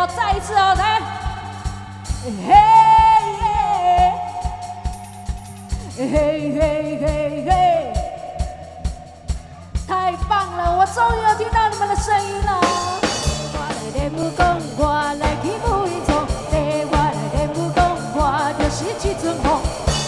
再一次哦，来，嘿耶，嘿嘿嘿嘿，太棒了！我终于有听到你们的声音了。我来练武功，我来去武英雄，我来练武功，我就是一阵风。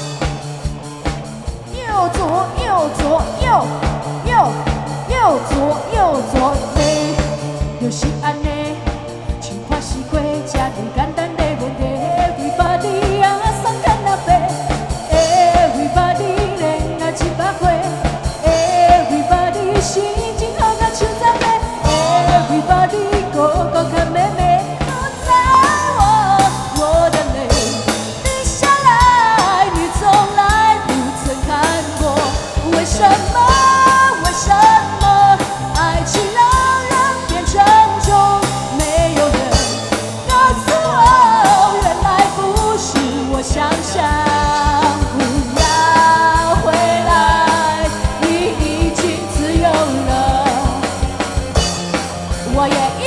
右左右左右右右左右左，就是安尼。情话是过这么简单的问题 ，Everybody 啊，上天那边 ，Everybody 连啊700岁 ，Everybody 心情好甲手掌的 ，Everybody 个个看妹妹，都在我的泪，滴下来，你从来不曾看过，为什么？为什么爱情让人变成重？没有人告诉我，原来不是我想象。不要回来，你已经自由了。我也。